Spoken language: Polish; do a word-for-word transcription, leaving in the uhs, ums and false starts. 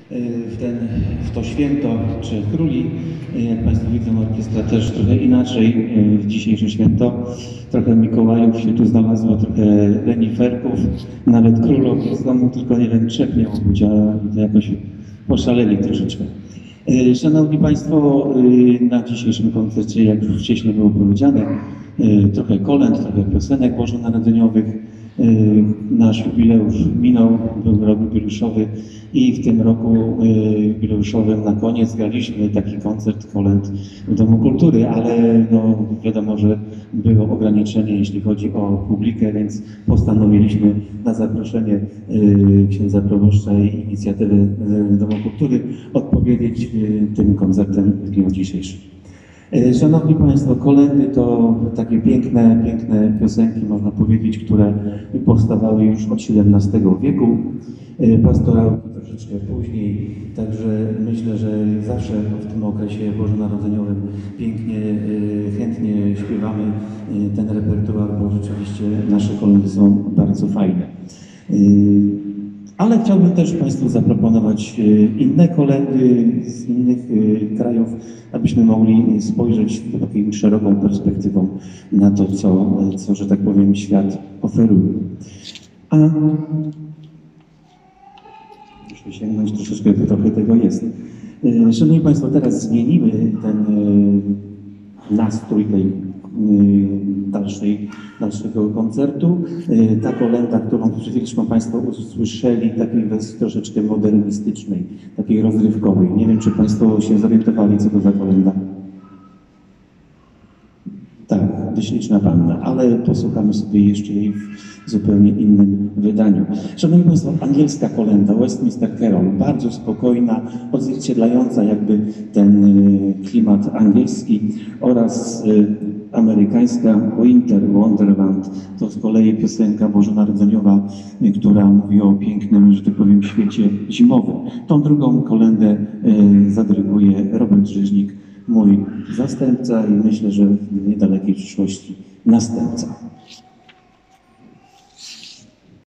w, ten, w to święto czy króli. Jak Państwo widzą, orkiestra też trochę inaczej w dzisiejsze święto. Trochę Mikołajów się tu znalazło, trochę reniferków, nawet król z domu, tylko nie wiem, trzech miało być, a to jakoś poszaleli troszeczkę. Szanowni Państwo, na dzisiejszym koncercie, jak już wcześniej było powiedziane, trochę kolęd, trochę piosenek bożonarodzeniowych. Nasz jubileusz minął, był rok jubileuszowy i w tym roku jubileuszowym na koniec graliśmy taki koncert kolęd w Domu Kultury, ale no, wiadomo, że było ograniczenie, jeśli chodzi o publikę, więc postanowiliśmy na zaproszenie księdza proboszcza i inicjatywy Domu Kultury odpowiedzieć tym koncertem w dniu dzisiejszym. Szanowni Państwo, kolędy to takie piękne, piękne piosenki, można powiedzieć, które powstawały już od siedemnastego wieku, pastorałki troszeczkę później, także myślę, że zawsze w tym okresie bożonarodzeniowym pięknie, chętnie śpiewamy ten repertuar, bo rzeczywiście nasze kolędy są bardzo fajne. Ale chciałbym też Państwu zaproponować inne kolędy z innych krajów, abyśmy mogli spojrzeć taką szeroką perspektywą na to, co, co, że tak powiem, świat oferuje. A muszę sięgnąć troszeczkę, trochę tego jest. Szanowni Państwo, teraz zmienimy ten nastrój tej dalszej, dalszego koncertu. Ta kolęda, którą przed chwileczką Państwo usłyszeli, takiej wersji troszeczkę modernistycznej, takiej rozrywkowej. Nie wiem, czy Państwo się zorientowali, co to za kolęda. Tak, Śliczna Panna, ale posłuchamy sobie jeszcze jej w zupełnie innym wydaniu. Szanowni Państwo, angielska kolęda, Westminster Carol, bardzo spokojna, odzwierciedlająca jakby ten klimat angielski, oraz amerykańska Winter Wonderland, to z kolei piosenka bożonarodzeniowa, która mówi o pięknym, że tak powiem, świecie zimowym. Tą drugą kolędę zadyryguje Robert Rzeźnik, mój zastępca i myślę, że w niedalekiej przyszłości następca.